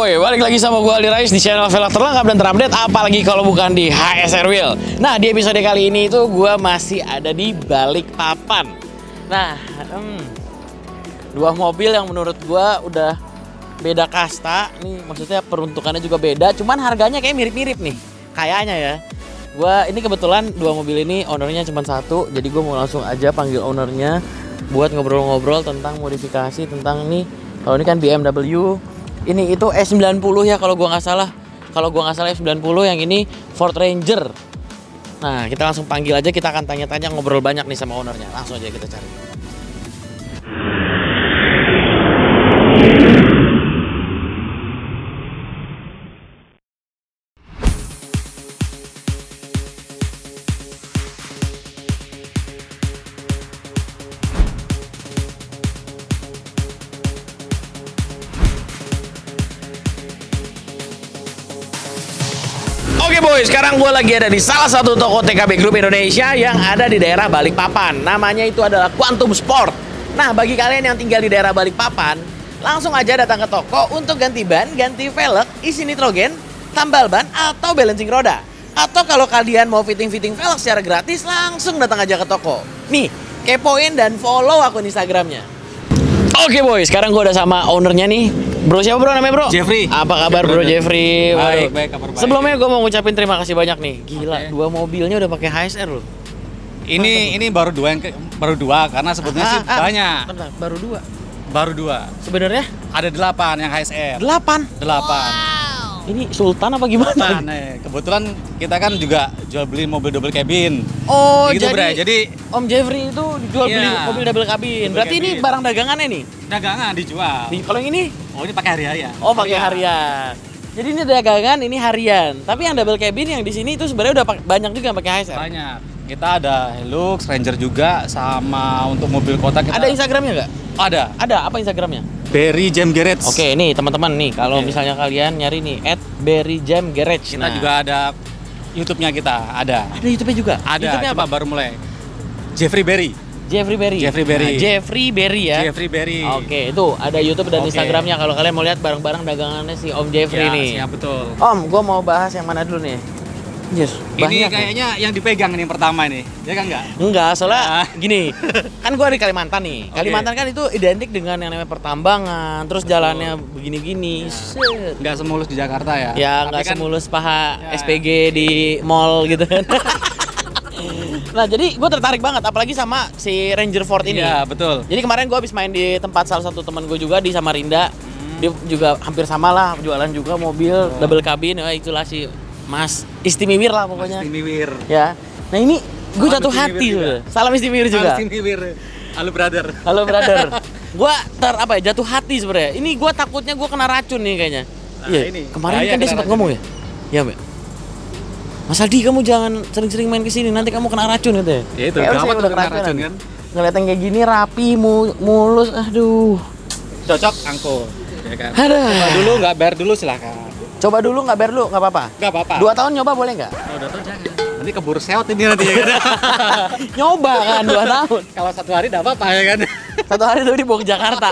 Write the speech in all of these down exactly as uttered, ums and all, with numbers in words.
boy, balik lagi sama gue Aldi Rais di channel velg terlengkap dan terupdate, apalagi kalau bukan di H S R Wheel. Nah, di episode kali ini itu gue masih ada di Balikpapan. Nah, hmm, dua mobil yang menurut gue udah beda kasta. Nih maksudnya peruntukannya juga beda, cuman harganya kayak mirip-mirip nih, kayaknya ya. Gua ini kebetulan dua mobil ini ownernya cuma satu, jadi gue mau langsung aja panggil ownernya buat ngobrol-ngobrol tentang modifikasi, tentang nih. Kalau ini kan B M W. Ini itu E sembilan puluh ya kalau gua nggak salah. Kalau gua nggak salah E sembilan puluh, yang ini Ford Ranger. Nah, kita langsung panggil aja, kita akan tanya-tanya, ngobrol banyak nih sama ownernya. Langsung aja kita cari. Oke boy, sekarang gue lagi ada di salah satu toko T K B Group Indonesia yang ada di daerah Balikpapan. Namanya itu adalah Quantum Sport. Nah, bagi kalian yang tinggal di daerah Balikpapan, langsung aja datang ke toko untuk ganti ban, ganti velg, isi nitrogen, tambal ban, atau balancing roda. Atau kalau kalian mau fitting-fitting velg secara gratis, langsung datang aja ke toko. Nih, kepoin dan follow akun Instagramnya. Oke boy, sekarang gue udah sama ownernya nih. Bro, siapa bro namanya bro? Jeffrey. Apa kabar bro Jeffrey? Baik, baik, kabar baik. Sebelumnya gue mau ngucapin terima kasih banyak nih. Gila, okay. Dua mobilnya udah pakai H S R loh. Ini Mantap. Ini baru dua yang ke, baru dua karena sebetulnya ah, sih ah, banyak. Bentar, baru dua. Baru dua. Sebenarnya ada delapan yang H S R. Delapan. Delapan. Wow. Ini Sultan apa gimana? Nah, nih, kebetulan kita kan juga jual beli mobil double cabin. Oh, gitu, jadi, bre. Jadi Om Jeffrey itu jual beli yeah, mobil double cabin. Double Berarti cabin. Ini barang dagangannya nih? Dagangan dijual. Di, kalau yang ini? Oh, ini pakai harian. Oh, pakai harian. Jadi ini dagangan, ini harian. Tapi yang double cabin yang di sini itu sebenarnya udah banyak juga yang pakai H S R. Banyak. Kita ada Hilux, Ranger juga, sama untuk mobil kota kita. Ada Instagramnya nggak? Ada. Ada, apa Instagramnya? Berry Jam Garage. Oke, nih teman-teman nih, kalau okay. misalnya kalian nyari nih at Berry Jam Garage. Kita nah. juga ada YouTube-nya, kita ada. Ada YouTube-nya juga? Ada, YouTube-nya apa? Baru mulai. Jeffrey Berry. Jeffrey Berry. Jeffrey Berry. Nah, Jeffrey Berry ya. Jeffrey Berry. Oke, itu ada YouTube dan okay. Instagramnya kalau kalian mau lihat barang-barang dagangannya si Om Jeffrey ya, nih. Iya, betul. Om, gue mau bahas yang mana dulu nih? Yes, ini kayaknya nih yang dipegang nih yang pertama nih, ya kan enggak? Enggak, soalnya ah. gini, kan gue di Kalimantan nih. Okay. Kalimantan kan itu identik dengan yang namanya pertambangan, terus Betul. jalannya begini-gini. Ya. Enggak semulus di Jakarta ya? Ya, enggak kan, semulus paha ya. S P G di mall gitu kan. Nah, jadi gue tertarik banget, apalagi sama si Ranger Ford ini. Iya, betul. Jadi kemarin gue habis main di tempat salah satu teman gue juga di Samarinda. Hmm. Dia juga hampir sama lah, jualan juga mobil oh. double cabin. Ya, itulah si Mas Istimiwir lah pokoknya. Mas Istimiwir. Ya. Nah ini gue jatuh hati tuh. Salam Istimiwir juga. Salam Istimiwir. Halo brother. Halo brother. Gue ter apa ya jatuh hati sebenarnya. Ini gue takutnya gue kena racun nih kayaknya. Iya. Nah, ini. Kemarin nah, kan dia sempat ngomong ya. Ya Mbak. Mas Aldi, kamu jangan sering-sering main kesini, nanti kamu kena racun gitu ya. Ya itu. Kamu udah kena racun kan? Ngeliat yang kayak gini rapi, mulus, aduh. Cocok angkut. Ya kan. Ada. Coba dulu nggak bayar dulu silahkan. Coba dulu nggak bayar dulu, nggak apa-apa? Nggak apa-apa. Dua tahun nyoba boleh nggak? Oh, dua tahun jangan. Nanti keburu seot ini nanti ya kan? Nyoba kan dua tahun. Kalau satu hari nggak apa-apa ya kan? Satu hari tuh dibawa ke Jakarta.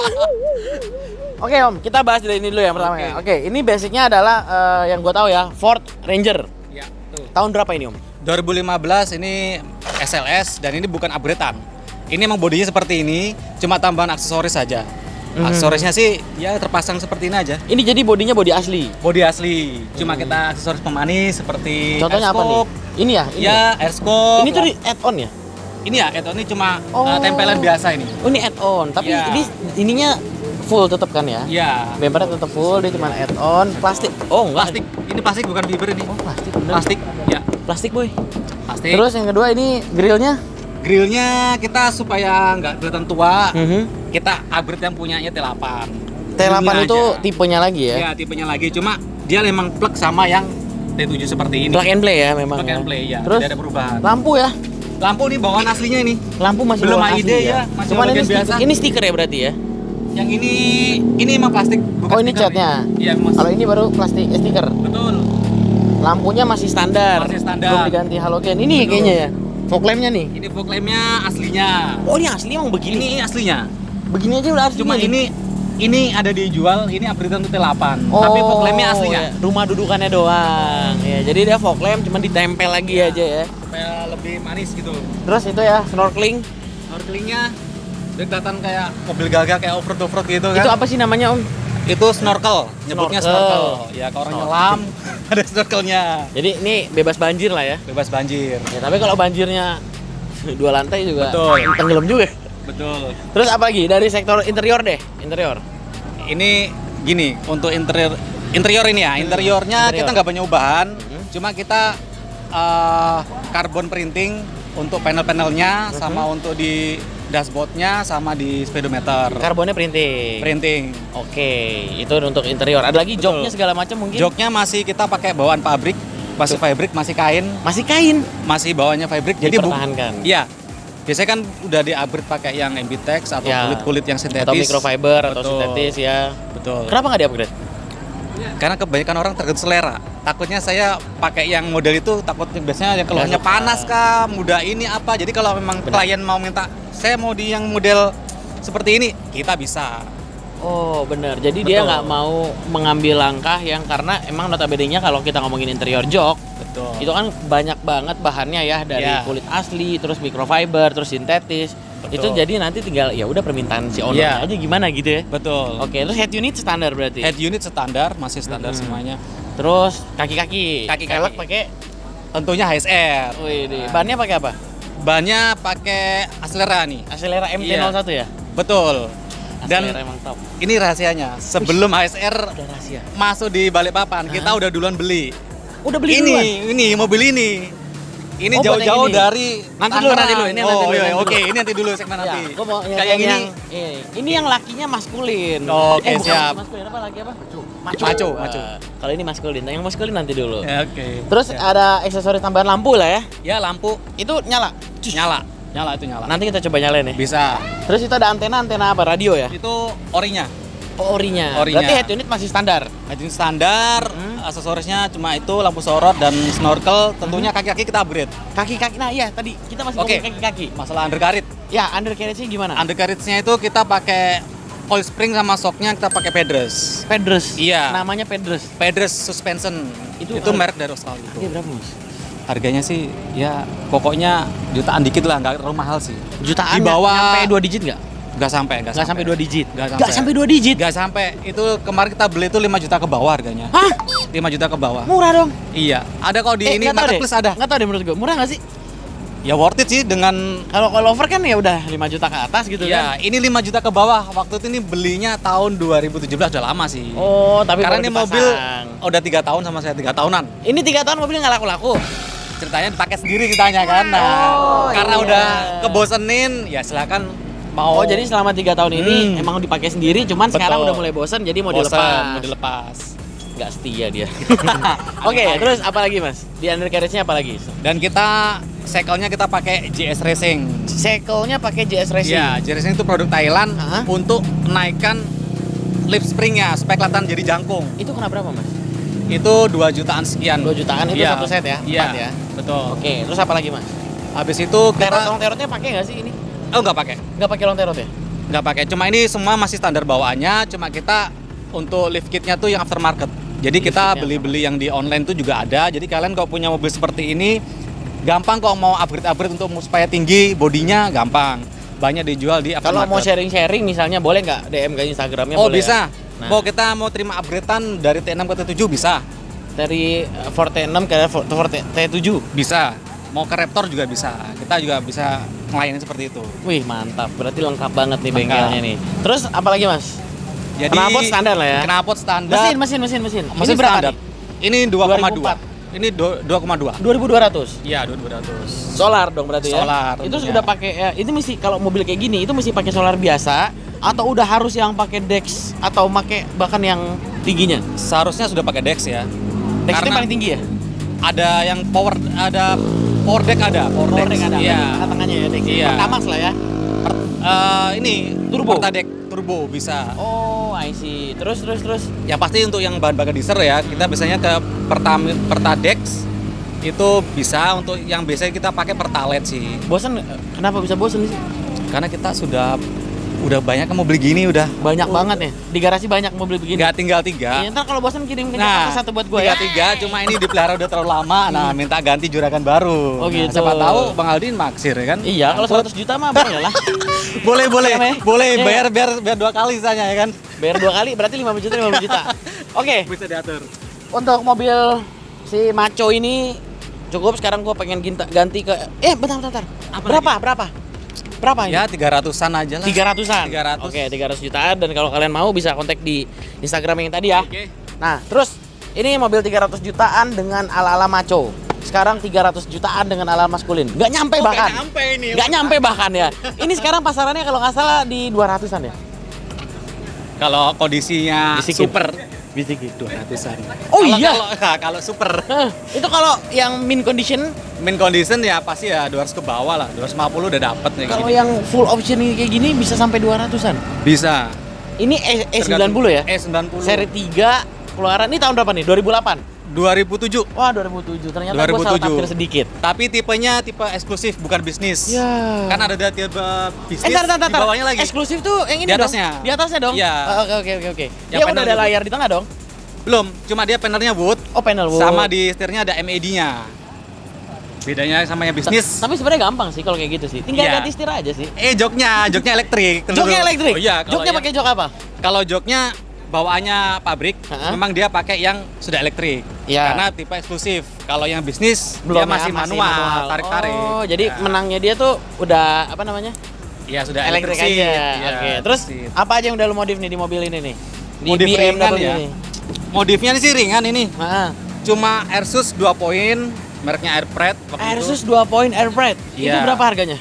Oke Om, kita bahas dari ini dulu yang pertama. Oke, okay. okay, ini basicnya adalah uh, yang gue tahu ya, Ford Ranger. Ya, tuh. Tahun berapa ini Om? dua ribu lima belas ini S L S dan ini bukan upgradean. Ini emang bodinya seperti ini, cuma tambahan aksesoris saja. Hmm. Aksesorisnya sih ya terpasang seperti ini aja. Ini jadi bodinya bodi asli. Bodi asli. Cuma hmm. kita aksesoris pemanis seperti contohnya apa nih? Ini ya? Ini ya, air scope. Ini tuh add-on ya? Ini ya, add-on ini cuma oh. uh, tempelan biasa ini. Oh, ini add-on, tapi ya. ini ininya full tetap kan ya? Iya. Bempernya tetap full, dia cuma add-on. Plastik. Oh, enggak. Plastik. Ini plastik bukan fiber ini. Oh, plastik. Bener. Plastik. Ya. Plastik, boy. Plastik. Terus yang kedua ini grillnya? Grillnya kita supaya nggak kelihatan tua, mm-hmm. kita upgrade yang punyanya T delapan. T delapan itu aja. Tipenya lagi ya? Iya, tipenya lagi. Cuma dia memang plug sama yang T tujuh seperti ini. Plug and play ya memang. Plug ya. and play ya. Terus tidak ada perubahan. Lampu ya? Lampu nih bawaan aslinya ini. Lampu masih belum bawaan A I D asli ya, masih Cuman ini biasa. Stiker, ini stiker ya berarti ya? Yang ini ini emang plastik. Bukan oh ini catnya? Iya. Kalau ini baru plastik eh, stiker. Betul. Lampunya masih standar. Masih standar. Belum diganti halogen. Ini Betul. kayaknya ya. Fog lampnya nih. Ini fog lampnya aslinya. Oh ini asli emang begini? Ini aslinya. Begini aja udah asli. Cuma ini Ini ada dijual, ini upgradean untuk T delapan. Tapi fog lampnya aslinya. Ya. Rumah dudukannya doang. Ya, jadi dia fog lamp cuma ditempel lagi Ya, aja ya. supaya lebih manis gitu. Terus itu ya snorkeling. Snorkelingnya dia kelihatan kayak mobil gagah kayak off road off road gitu kan. Itu apa sih namanya Om? Itu snorkel, nyebutnya Snorkel. snorkel. Ya kalau orang nyelam ada snorkelnya. Jadi ini bebas banjir lah ya. Bebas banjir. Ya, tapi kalau banjirnya dua lantai juga Betul. tenggelam juga. Betul. Terus apa lagi dari sektor interior deh, interior. Ini gini, untuk interior interior ini ya, interiornya Interior. kita nggak banyak ubahan, Hmm. cuma kita eh, carbon printing untuk panel-panelnya, Hmm. sama untuk di dashboardnya, sama di speedometer. Karbonnya printing. Printing. Oke, itu untuk interior. Ada lagi Betul. joknya segala macam mungkin. Joknya masih kita pakai bawaan pabrik, masih fabric, masih kain, Masih kain. masih bawaannya fabric. Jadi bu- Dipertahankan. Iya. Biasanya kan udah di-upgrade pakai yang Ambitex atau Ya. kulit-kulit yang sintetis. Atau microfiber atau Betul. sintetis ya. Betul. Kenapa nggak di-upgrade? Karena kebanyakan orang tergantung selera. Takutnya saya pakai yang model itu, takutnya biasanya yang keluarnya Nggak suka. panas kah, mudah ini apa. Jadi kalau memang Benar. klien mau minta, saya mau di yang model seperti ini, kita bisa. Oh benar. Jadi dia Betul. nggak mau mengambil langkah yang karena emang notabene-nya kalau kita ngomongin interior jok Betul. itu kan banyak banget bahannya ya dari Ya. kulit asli, terus microfiber, terus sintetis. Betul. Itu jadi nanti tinggal ya udah permintaan si owner Ya. aja gimana gitu ya. Betul. Oke, terus head unit standar berarti. Head unit standar, masih standar Hmm. semuanya. Terus kaki-kaki. Kaki-kaki. Velg pakai. Tentunya H S R. Wih, di- Nah. bannya pakai apa? Bannya pakai Acelera nih. Acelera M T Iya. nol satu ya. Betul. Dan Acelera emang top. ini rahasianya, sebelum H S R Ada rahasia. masuk di Balikpapan, kita Hah? udah duluan beli. Udah beli ini, duluan? ini mobil ini. Ini Oh, buat yang jauh-jauh ini? dari Nanti dulu, Tangerang. nanti dulu, ini oh, nanti dulu, iya, nanti Oke, dulu. ini nanti dulu segmen nanti. Ya, gua mau yang, Kayak yang, ini. yang- ini. Ini yang lakinya maskulin. Oh, oke, eh, bukan siap. Maskulin apa lagi apa? Maco, maco. Ah, kalau ini maskulin, yang maskulin nanti dulu. Ya, oke. Terus Ya. ada aksesoris tambahan lampu lah ya. Ya lampu Itu nyala. nyala. Nyala itu nyala. Nanti kita coba nyalain ya. Bisa. Terus itu ada antena, antena apa? Radio ya? Itu orinya. Oh, orinya. Orinya. Berarti head unit masih standar. Ini standar, Hmm. aksesorisnya cuma itu lampu sorot dan snorkel. Tentunya kaki-kaki kita upgrade. Kaki-kaki, nah iya tadi kita masih Oke. ngomongin kaki-kaki. Masalah undercarriage. Ya, undercarriage-nya gimana? Undercarriage-nya itu kita pakai coil spring sama shocknya kita pakai Pedres. Pedres. Iya. Namanya Pedres. Pedres suspension. Itu Itu, har- merek dari Australia. Harganya berapa, Mas? Harganya sih ya pokoknya jutaan dikit lah, nggak terlalu mahal sih. Jutaan Di bawah- sampai dua digit nggak? Nggak sampai, nggak Nggak sampai dua digit. Nggak Nggak sampai dua digit. Nggak sampai. Itu kemarin kita beli itu lima juta ke bawah harganya. Hah? lima juta ke bawah. Murah dong. Iya. Ada kok di Eh, ini nggak tahu deh. marketplace ada. Nggak tahu deh menurut gue. Murah nggak sih? Ya worth it sih dengan Kalau coilover kan ya udah lima juta ke atas gitu ya kan. ini lima juta ke bawah. Waktu itu ini belinya tahun dua ribu tujuh belas, udah lama sih. Oh, tapi Karena baru ini mobil dipasang. udah tiga tahun sama saya, tiga tahunan. Ini tiga tahun mobilnya nggak laku-laku. Ceritanya dipakai sendiri ceritanya kan. Nah, Oh, karena iya. udah kebosenin, ya silakan mau. Oh, jadi selama tiga tahun ini Hmm. emang dipakai sendiri, cuman sekarang Betul. udah mulai bosan jadi mau bosen, dilepas. mau dilepas. Nggak setia dia. Oke, terus apa lagi mas? Di undercarriage-nya apa lagi? Dan kita sekelnya kita pakai J S Racing. Sekelnya pakai J S Racing. Iya, J S Racing itu produk Thailand Hah? untuk menaikkan lip springnya supaya kelihatan jadi jangkung. Itu kena berapa mas? Itu dua jutaan sekian. Dua jutaan itu Iya. satu set ya? Iya, Empat ya? betul. Oke, terus apa lagi mas? Habis itu Terot, kita long terotnya pakai nggak sih ini? oh nggak pakai, Nggak pakai long terot ya? nggak pakai. Cuma ini semua masih standar bawaannya. Cuma kita untuk lift kitnya tuh yang aftermarket. Jadi Lift kita kitnya beli-beli yang di online tuh juga ada. Jadi kalian kalau punya mobil seperti ini, gampang kok mau upgrade-upgrade untuk supaya tinggi bodinya gampang. Banyak dijual di Kalau aftermarket. mau sharing-sharing misalnya boleh nggak D M ke Instagramnya? Oh boleh bisa. ya? Nah, Mau kita mau terima upgradean dari T enam ke T tujuh bisa. dari uh, Ford T enam ke Ford Ford T tujuh. Bisa. Mau ke Raptor juga bisa. Kita juga bisa ngelayanin seperti itu. Wih mantap, berarti lengkap banget nih Lengkap. bengkelnya nih. Terus apa lagi mas? Jadi Knalpot standar lah ya? Knalpot standar. Mesin, mesin, mesin, mesin. Mesin Ini berapa standar. nih? Ini dua koma dua. dua ribu empat. Ini dua koma dua. dua ribu dua ratus. Iya, dua ribu dua ratus. Solar dong berarti ya? Solar, Itu tentunya. sudah pakai ya, itu mesti kalau mobil kayak gini itu mesti pakai solar biasa atau udah harus yang pakai Dex atau pakai bahkan yang tingginya? Seharusnya sudah pakai Dex ya. Dex itu Karena paling tinggi ya? ada yang power ada power deck ada, power, Power deck. deck ada. Iya. Tengah-tengahnya ya Dex. Iya. Pertamax lah ya. Per- eh, ini Turbo. Pertadeck turbo bisa. Oh, I see. Terus terus terus. Ya pasti untuk yang bahan bakar diesel ya, kita biasanya ke Pertam Pertadex itu bisa. Untuk yang biasanya kita pakai Pertalite sih. Bosan kenapa bisa bosan sih? Karena kita sudah Udah banyak kan mau beli gini udah. Banyak banget ya. Di garasi banyak mobil begini. Nggak tinggal tiga. Iya, ntar kalau bosan kirim ke Nah, Jakarta satu buat gue tiga ya. tiga, cuma ini dipelihara udah terlalu lama. Nah, minta ganti juragan baru. Oh, gitu. Nah, siapa tahu Bang Aldin maksir ya kan? Iya, kalau seratus juta mah boleh lah. boleh boleh Iya, Meh. boleh Iya. bayar biar biar dua kali saja ya kan? Bayar dua kali berarti lima puluh juta lima puluh juta. Oke, Bisa diatur. untuk mobil si Macho ini cukup. Sekarang gue pengen ginta- ganti ke eh bentar bentar. bentar. Apa Berapa? Berapa? Berapa ini? Ya tiga ratusan aja lah. tiga ratusan. tiga ratus. Oke, tiga ratus jutaan, dan kalau kalian mau bisa kontak di Instagram yang tadi ya. Oke. Nah, terus ini mobil tiga ratus jutaan dengan ala-ala Macho. Sekarang tiga ratus jutaan dengan ala maskulin. Nggak nyampe Oh, bahkan. nggak nyampe ini. Nggak nyampe bahkan ya. Ini sekarang pasarannya kalau nggak salah di dua ratusan ya. Kalau kondisinya Bisikin. super Bisikin. dua ratusan. Oh, Kalau- iya? Kalau nah, kalau super Hah, itu kalau yang min condition, min condition ya pasti ya dua ratus ke bawah lah. dua ratus lima puluh udah dapet nih kalau gini. yang full option ini kayak gini bisa sampai dua ratusan. Bisa. Ini E- E90 ya? E sembilan puluh. Seri tiga keluaran ini tahun berapa nih? dua ribu delapan. dua ribu tujuh. Wah, dua ribu tujuh. Ternyata dua gue ribu salah tujuh. tafsir sedikit. Tapi tipenya tipe eksklusif bukan bisnis. Ya. Kan ada tipe bisnis Eh, tar, tar, tar, di bawahnya lagi. Eksklusif tuh yang ini Di dong? atasnya. Di atasnya dong? Iya. Oh, Oke, oke, oke, oke. Yang Dia panel udah ada gitu. layar di tengah dong? Belum, cuma dia panernya wood. Oh, panel wood. Sama di setirnya ada M E D-nya. Bedanya sama yang Ta- bisnis. Tapi sebenarnya gampang sih kalau kayak gitu sih. Tinggal Iya. ganti setir aja sih. Eh joknya, joknya elektrik. Tunggu Joknya dulu. elektrik? Oh, iya, kalau Joknya yang- pakai jok apa? Kalau joknya bawaannya pabrik, Ha-ha. memang dia pakai yang sudah elektrik. Iya. Karena tipe eksklusif. Kalau yang bisnis Belum dia masih ya, manual, tarik-tarik. Oh, jadi Ya. menangnya dia tuh udah apa namanya? Iya, sudah Elektrik elektrik aja. Iya, Oke. Terus seat. apa aja yang udah lu modif nih di mobil ini nih? Di Modif B M ringan W ya. ini. Modifnya sih ringan ini. Heeh. Cuma Airsus dua poin, mereknya Airpred waktu itu. Airsus dua point Airpride. Itu Iya. berapa harganya?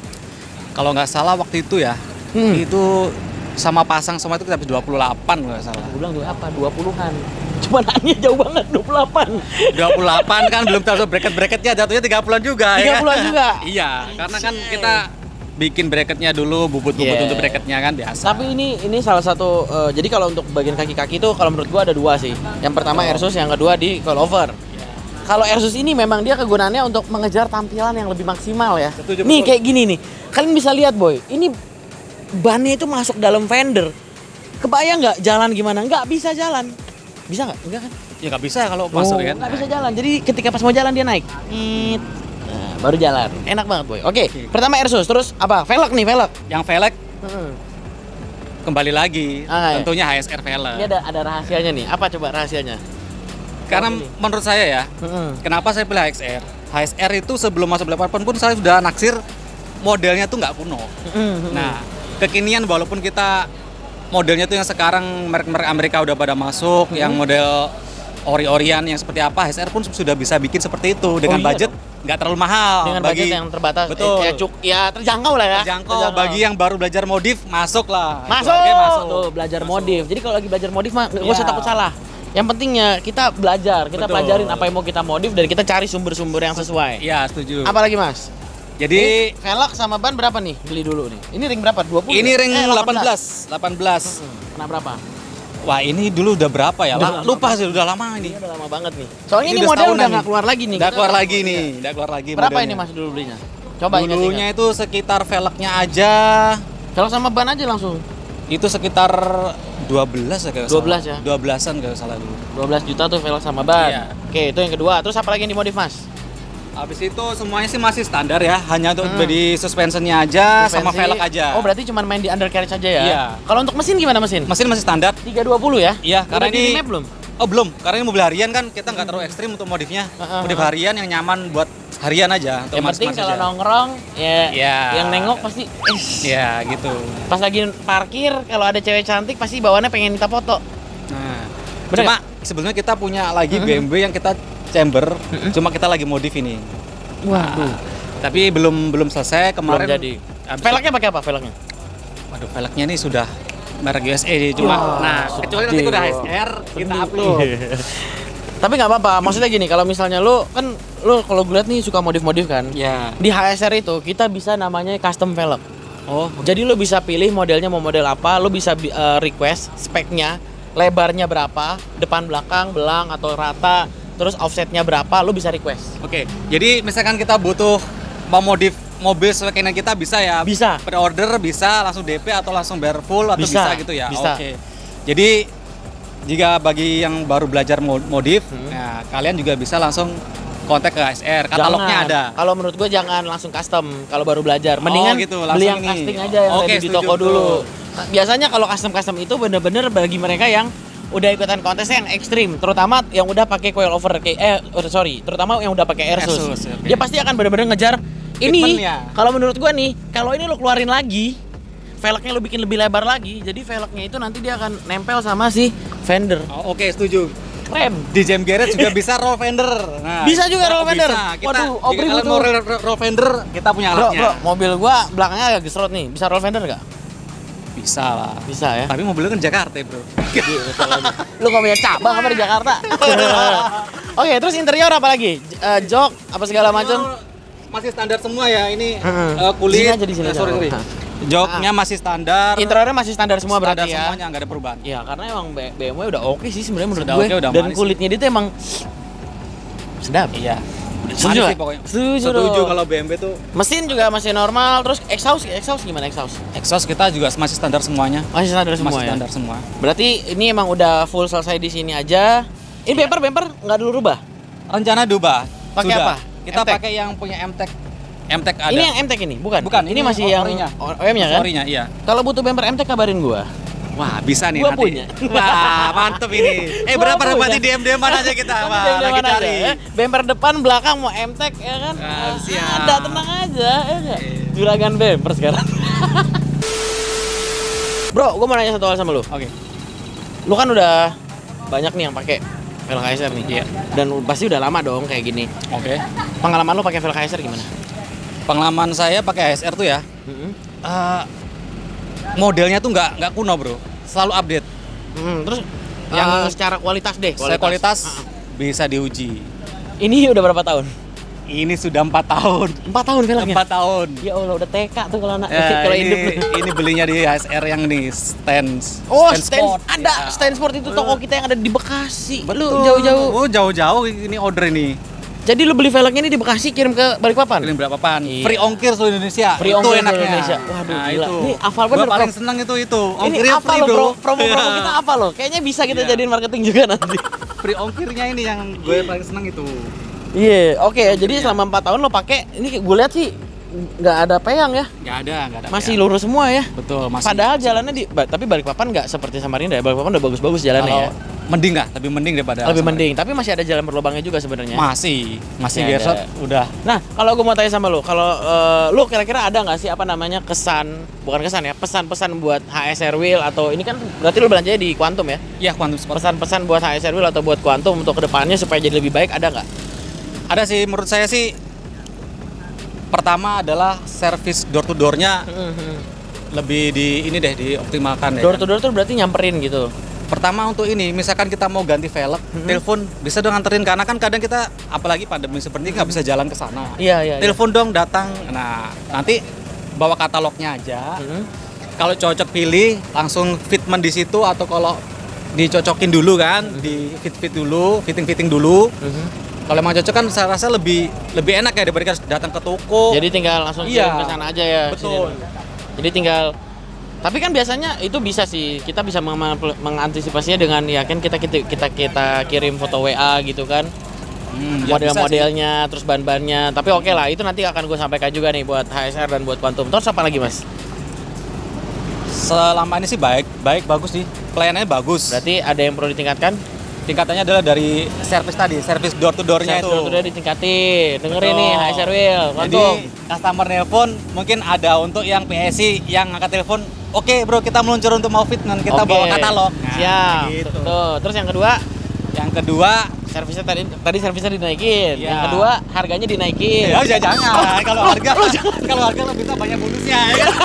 Kalau nggak salah waktu itu ya, Hmm. itu sama pasang semua itu kita habis dua puluh delapan kalau nggak salah. Gue bilang dua apa? dua puluhan. Cuma nanya jauh banget dua puluh delapan. dua puluh delapan kan belum tahu bracket-bracketnya jatuhnya tiga puluhan juga tiga ya kan? puluhan juga? Iya, karena kan Anjay. kita bikin bracketnya dulu, bubut-bubut Yeah. untuk bracketnya kan biasa. Tapi ini ini salah satu eh, jadi kalau untuk bagian kaki-kaki itu kalau menurut gua ada dua sih. Yang pertama Oh. Airsus, yang kedua di coilover. Kalau Airsus ini memang dia kegunaannya untuk mengejar tampilan yang lebih maksimal ya. Setuju, Nih betul. kayak gini nih. Kalian bisa lihat boy, ini bannya itu masuk dalam fender. Kebayang nggak jalan gimana? Nggak bisa jalan. Bisa nggak? Enggak kan? Ya nggak bisa kalau masuk Oh, kan. nggak bisa jalan. Jadi ketika pas mau jalan dia naik. Nyit. Nah, baru jalan. Enak banget boy. Oke, Oke. pertama Airsus, terus apa? Velg nih, velg. Yang velg Heeh. kembali lagi, Ah, iya. tentunya H S R velg. Ini ada ada rahasianya nih. Apa coba rahasianya? Karena ini. menurut saya ya, Heeh. kenapa saya pilih H S R? H S R itu sebelum masuk balapan pun saya sudah naksir modelnya tuh nggak kuno. Heeh. Nah, kekinian walaupun kita modelnya tuh yang sekarang merek-merek Amerika udah pada masuk, yang model ori-orian yang seperti apa, H S R pun sudah bisa bikin seperti itu dengan Oh, iya budget nggak terlalu mahal. dengan bagi, budget yang terbatas, betul. eh, ya, cuk, ya terjangkau lah ya. terjangkau bagi yang baru belajar modif masuk lah. Itu masuk, harganya masuk. tuh belajar Masuk. modif. Jadi kalau lagi belajar modif mah nggak usah Iya. takut salah. Yang pentingnya kita belajar, kita Betul. pelajarin apa yang mau kita modif dan kita cari sumber-sumber yang sesuai. Iya, setuju. Apalagi mas? Jadi Ini velg sama ban berapa nih? Beli dulu nih. Ini ring berapa? dua puluh? ini ring Eh, delapan belas, delapan belas. Hmm, Kena berapa? Wah, ini dulu udah berapa ya? Udah La- lama. Lupa sih, udah lama ini. Ini udah lama banget nih. Soalnya Ini ini, udah model setahunan udah nih. nggak keluar lagi nih. Udah Kita keluar nggak lagi tahu nih, ya. udah keluar lagi Berapa modelnya. ini mas dulu belinya? Coba ingat-ingat. Dulunya itu sekitar velgnya aja Kalau sama ban aja langsung. itu sekitar dua belas ya kalau dua belas ya? dua belasan kalau salah dulu. dua belas juta tuh velg sama ban. Iya. Oke, itu yang kedua. Terus apa lagi yang dimodif mas? Habis itu semuanya sih masih standar ya, hanya untuk Hmm. di suspensionnya aja sama Suspensi. velg aja. Oh, berarti cuma main di undercarriage aja ya? Iya. Kalau untuk mesin gimana mesin? Mesin masih standar. tiga dua puluh ya? Iya, Udah karena di ini remap belum? Oh belum, karena ini mobil harian kan kita nggak terlalu ekstrim untuk modifnya. Heeh, Modif heeh. harian yang nyaman buat harian aja. Untuk Yang penting mas-mas kalau aja. nongkrong ya, Iya. yang nengok pasti eh, Ya gitu. pas lagi parkir kalau ada cewek cantik pasti bawaannya pengen minta foto. Nah, Bener cuma sebenarnya kita punya lagi B M W yang kita chamber, cuma kita lagi modif ini. Waduh, Tapi belum belum selesai kemarin. belum jadi. Habis- Velgnya pakai apa velgnya? Waduh, velgnya ini sudah merek U S A sih, cuma Wah, nah kecuali nanti sedih udah H gua. S R kita upload. Tapi nggak apa-apa, maksudnya gini, kalau misalnya lu kan lu kalau gue lihat nih suka modif-modif kan. Ya. Di H S R itu kita bisa namanya custom velg. Oh, Jadi lu bisa pilih modelnya mau model apa, lu bisa bi- eh, request speknya, lebarnya berapa, depan belakang, belang atau rata, terus offsetnya berapa, lu bisa request. oke. Jadi misalkan kita butuh mau modif mobil sesuai keinginan kita bisa ya? Bisa. Pre-order bisa, langsung D P atau langsung bayar full atau bisa, Bisa, gitu ya? bisa. Oke. Jadi jika bagi yang baru belajar mo- modif, Hmm. nah, kalian juga bisa langsung kontak ke H S R, katalognya Jangan. ada. Kalau menurut gue jangan langsung custom kalau baru belajar. Mendingan Oh, gitu, beli langsung yang ini. casting aja yang Oke, ada di setuju toko tuh. dulu. Nah, biasanya kalau custom-custom itu bener-bener bagi mereka yang udah ikutan kontesnya yang ekstrim, terutama yang udah pakai coil over kayak eh oh, sorry, terutama yang udah pakai Airsus. Airsus, oke. Dia pasti akan bener-bener ngejar ini. Treatmentnya. Kalau menurut gua nih, kalau ini lo keluarin lagi, velgnya lo bikin lebih lebar lagi, jadi velgnya itu nanti dia akan nempel sama si fender. Oh, Oke, setuju. Keren. Di Jam Garage juga bisa roll fender. Nah, Bisa juga roll oh, fender? Bisa. Kita, Waduh, jika Obri kalian butuh. mau roll, roll- roll fender, kita punya Bro, alatnya. bro, mobil gua belakangnya agak gesrot nih. Bisa roll fender nggak? Bisa lah. Bisa ya. Tapi mobilnya kan Jakarta, bro. Lu kok punya cabang apa di Jakarta? Oke, terus interior apa lagi? J- eh, jok apa segala macam? Masih standar semua ya ini. Heeh. eh, kulit. Sini aja, di sini eh, aja. sorry, sorry. Hah. Joknya masih standar. Interiornya masih standar semua standar berarti ya. semuanya, nggak ada perubahan. Iya, karena emang B- BMW udah oke sih sebenarnya menurut Sudah gue. oke, udah Dan manis kulitnya dia tuh emang sedap. Iya. Setuju Manis nggak? sih pokoknya. Setuju Setuju dong. kalau B M W tuh Mesin juga masih normal, terus exhaust, exhaust gimana exhaust? exhaust kita juga masih standar semuanya. Masih standar semua masih ya. standar semua. Berarti ini emang udah full selesai di sini aja. Ini bumper bumper nggak dulu rubah. Rencana diubah. Pakai Sudah. apa? Kita M-Tech? pakai yang punya M-Tech. M-Tech ada. Ini yang M-Tech ini, bukan? Bukan, ini, ini masih O- yang orinya. O M nya kan? Orinya, iya. Kalau butuh bumper M-Tech kabarin gua. Wah, bisa nih Gua nanti. punya. Wah, mantep ini. Eh, Gua berapa punya. berarti D M D mana aja kita? Nanti Wah, dari lagi mana aja, cari. ya? Bumper depan, belakang mau M-Tech ya kan? Ah, Ah, siap. Ada, tenang aja. Ya nggak? Iya. Juragan bumper sekarang. Bro, gua mau nanya satu hal sama lu. Oke. Lu kan udah banyak nih yang pakai velg H S R nih. Iya. Dan pasti udah lama dong kayak gini. Oke. Pengalaman lu pakai velg H S R gimana? Pengalaman saya pakai H S R tuh ya, Mm-hmm. eh, modelnya tuh nggak nggak kuno, bro. Selalu update. Hmm, terus Yang yang secara kualitas deh. Saya kualitas Ah, ah. bisa diuji. Ini udah berapa tahun? Ini sudah empat tahun. Empat tahun velgnya. Empat tahun. Ya Allah udah T K tuh kalau anak Ya, kalau ini, hidup. ini belinya di H S R yang nih stand. Oh, stand, Sport. ada Ya. stand sport itu toko kita yang ada di Bekasi. Betul. Lu jauh-jauh. Oh, jauh-jauh ini order ini. Jadi lu beli velgnya ini di Bekasi kirim ke Balikpapan? Kirim berapa pan? Iya. Free ongkir seluruh Indonesia. Free itu ongkir enaknya. seluruh Indonesia. Waduh, nah, gila. itu. Ini hafal Gua bener, paling Bro. seneng itu itu. Ini Ongkirnya apa free, lo, bro. bro? Promo-promo kita apa lo? Kayaknya bisa kita Iya. jadiin marketing juga nanti. Free ongkirnya ini yang gue paling seneng itu. Iya, oke. Jadi selama empat tahun lo pakai, ini gue lihat sih nggak ada peyang ya. Nggak ada, nggak ada. Masih ya. lurus semua ya. Betul, masih. Padahal jalannya di, ba- tapi Balikpapan nggak seperti Samarinda ya. Balikpapan udah bagus-bagus jalannya Kalau ya. mending lah, lebih mending daripada Lebih sama- mending, tapi masih ada jalan berlubangnya juga sebenarnya. Masih, masih Masih gearsot ada. udah. Nah, kalau gue mau tanya sama lu, kalau eh, lu kira-kira ada nggak sih apa namanya kesan, bukan kesan ya, pesan-pesan buat H S R Wheel atau ini kan berarti lu belanjanya di Quantum ya? Iya, Quantum Sport. Pesan-pesan buat H S R Wheel atau buat Quantum untuk kedepannya supaya jadi lebih baik ada nggak? Ada sih, menurut saya sih. Pertama adalah servis door to door-nya lebih di ini deh dioptimalkan deh. Door to door tuh berarti nyamperin gitu. Pertama untuk ini, misalkan kita mau ganti velg, Mhm. telepon bisa dong anterin karena kan kadang kita apalagi pandemi seperti ini nggak bisa jalan ke sana. Iya, iya. iya. Telepon dong datang. Nah, nanti bawa katalognya aja. Mhm. Kalau cocok pilih langsung fitment di situ atau kalau dicocokin dulu kan, di fit-fit dulu, fitting-fitting dulu. Mhm. Kalau emang cocok kan saya rasa lebih lebih enak ya daripada kita datang ke toko. Jadi tinggal langsung kirim Iya. ke sana aja ya. Betul. sini. Jadi tinggal. Tapi kan biasanya itu bisa sih kita bisa meng- mengantisipasinya dengan ya kan kita kita kita, kita kirim foto W A gitu kan. Hmm, ya bisa sih. Model-modelnya, terus bahan-bahannya. Tapi oke lah, itu nanti akan gue sampaikan juga nih buat H S R dan buat Quantum. Terus apa lagi mas? Selama ini sih baik, baik bagus sih. Pelayanannya bagus. Berarti ada yang perlu ditingkatkan? Tingkatannya adalah dari servis tadi, servis door to door-nya itu. Udah ditingkatin. Dengerin Betul. nih H S R Wheel, Jadi Quantum. customer nelpon mungkin ada untuk yang P S I yang angkat telepon. Oke bro, kita meluncur untuk mau fitment, kita Oke. bawa katalog. Nah, Siap. gitu. Tuh. Terus yang kedua, Yang kedua, servisnya tadi tadi servisnya dinaikin. Iya. Yang kedua, harganya dinaikin. ya jangan jangan. Kalau harga, kalau harga lebih bisa banyak bonusnya. Ya kan?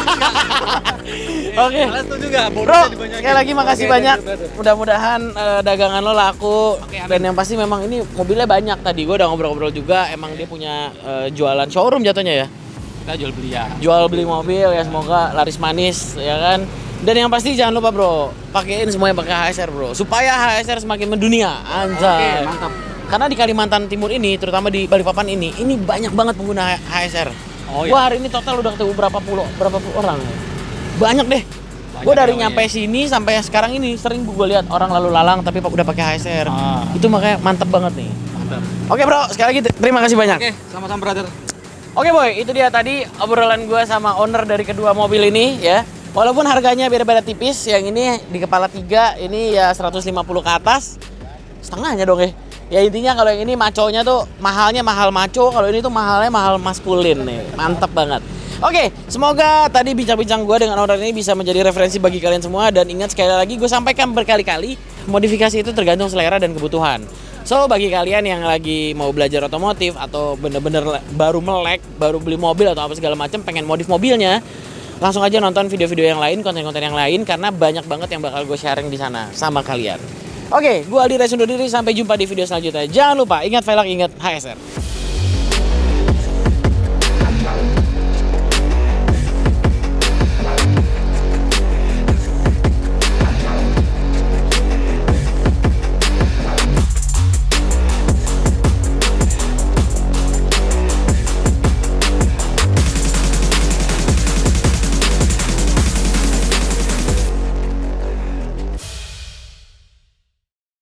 Oke. Kalian setuju nggak? Bro, Bonusnya dibanyakin. sekali lagi makasih Oke, banyak. thank you, brother. Mudah-mudahan eh, dagangan lo laku. Oke, amin. Dan yang pasti memang ini mobilnya banyak tadi. Gue udah ngobrol-ngobrol juga. Emang dia punya eh, jualan showroom jatuhnya ya. Kita jual beli ya. Jual beli mobil ya, semoga laris manis ya kan. Dan yang pasti jangan lupa bro, pakein semuanya pakai H S R bro, supaya H S R semakin mendunia. Anjay. Oke, mantap. Karena di Kalimantan Timur ini, terutama di Balikpapan ini, ini banyak banget pengguna H S R. Oh, Gua iya. hari ini total udah ketemu berapa puluh berapa puluh orang. Banyak deh. Banyak Gue dari namanya. nyampe sini sampai sekarang ini sering gue lihat orang lalu lalang tapi udah pakai H S R. Ah. Itu makanya mantep banget nih. Mantap. Oke bro, sekali lagi terima kasih banyak. Oke, sama-sama brother. Oke boy, itu dia tadi obrolan gue sama owner dari kedua mobil ini ya. Walaupun harganya beda-beda tipis, yang ini di kepala tiga ini ya seratus lima puluh ke atas, setengahnya dong ya. Ya intinya kalau yang ini maconya tuh mahalnya mahal maco, kalau ini tuh mahalnya mahal maskulin nih, mantap banget. Oke, semoga tadi bincang-bincang gue dengan owner ini bisa menjadi referensi bagi kalian semua. Dan ingat sekali lagi gue sampaikan berkali-kali, modifikasi itu tergantung selera dan kebutuhan. So, bagi kalian yang lagi mau belajar otomotif atau bener-bener baru melek, baru beli mobil atau apa segala macam, pengen modif mobilnya, langsung aja nonton video-video yang lain, konten-konten yang lain, karena banyak banget yang bakal gue sharing di sana sama kalian. Oke, gue Aldi Rais undur diri, sampai jumpa di video selanjutnya. Jangan lupa, ingat velg, ingat H S R.